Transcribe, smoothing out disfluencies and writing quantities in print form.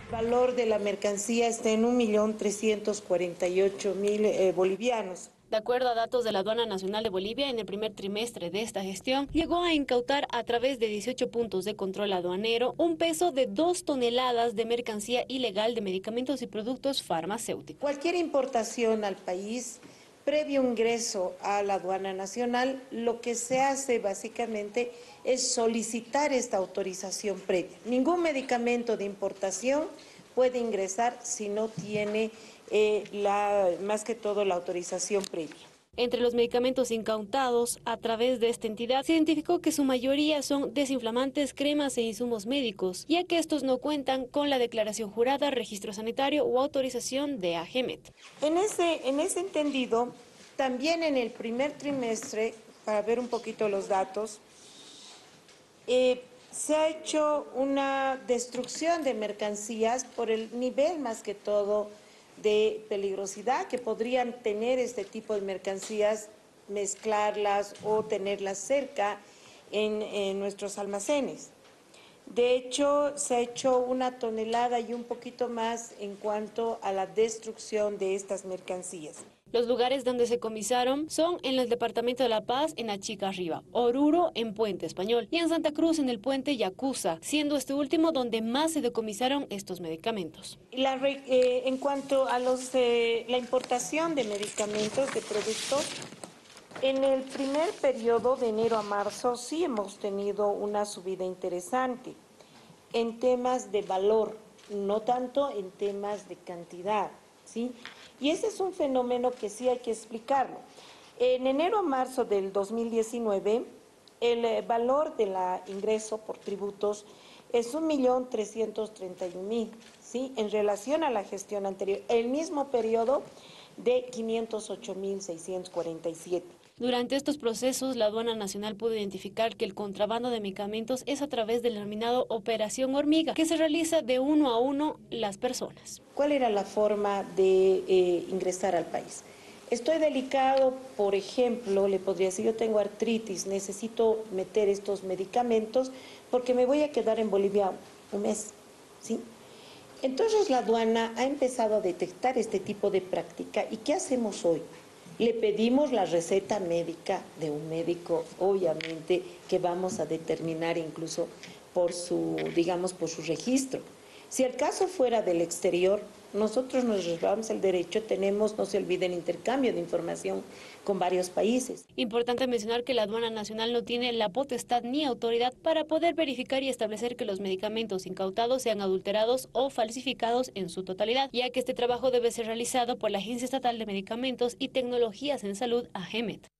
valor de la mercancía está en 1.348.000 bolivianos. De acuerdo a datos de la Aduana Nacional de Bolivia, en el primer trimestre de esta gestión, llegó a incautar a través de 18 puntos de control aduanero un peso de 2 toneladas de mercancía ilegal de medicamentos y productos farmacéuticos. Cualquier importación al país, previo ingreso a la Aduana Nacional, lo que se hace básicamente es solicitar esta autorización previa. Ningún medicamento de importación puede ingresar si no tiene más que todo la autorización previa. Entre los medicamentos incautados a través de esta entidad se identificó que su mayoría son desinflamantes, cremas e insumos médicos, ya que estos no cuentan con la declaración jurada, registro sanitario o autorización de AGEMET. En ese entendido, también en el primer trimestre, para ver un poquito los datos, se ha hecho una destrucción de mercancías por el nivel más que todo de peligrosidad que podrían tener este tipo de mercancías, mezclarlas o tenerlas cerca en nuestros almacenes. De hecho, se ha hecho 1 tonelada y un poquito más en cuanto a la destrucción de estas mercancías. Los lugares donde se comisaron son en el departamento de La Paz, en Achicarriba, Oruro, en Puente Español, y en Santa Cruz, en el puente Yacuza, siendo este último donde más se decomisaron estos medicamentos. En cuanto a la importación de medicamentos, de productos, en el primer periodo de enero a marzo sí hemos tenido una subida interesante en temas de valor, no tanto en temas de cantidad, ¿sí? Y ese es un fenómeno que sí hay que explicarlo. En enero a marzo del 2019, el valor del ingreso por tributos es 1.331.000, ¿sí? En relación a la gestión anterior, el mismo periodo de 508.647. Durante estos procesos, la Aduana Nacional pudo identificar que el contrabando de medicamentos es a través del denominado Operación Hormiga, que se realiza de uno a uno las personas. ¿Cuál era la forma de ingresar al país? Estoy delicado, por ejemplo, le podría decir, yo tengo artritis, necesito meter estos medicamentos porque me voy a quedar en Bolivia un mes, ¿sí? Entonces la aduana ha empezado a detectar este tipo de práctica. ¿Y qué hacemos hoy? Le pedimos la receta médica de un médico, obviamente, que vamos a determinar incluso por su, digamos, por su registro. Si el caso fuera del exterior, nosotros nos reservamos el derecho, tenemos, no se olviden, intercambio de información con varios países. Importante mencionar que la Aduana Nacional no tiene la potestad ni autoridad para poder verificar y establecer que los medicamentos incautados sean adulterados o falsificados en su totalidad, ya que este trabajo debe ser realizado por la Agencia Estatal de Medicamentos y Tecnologías en Salud, AGEMET.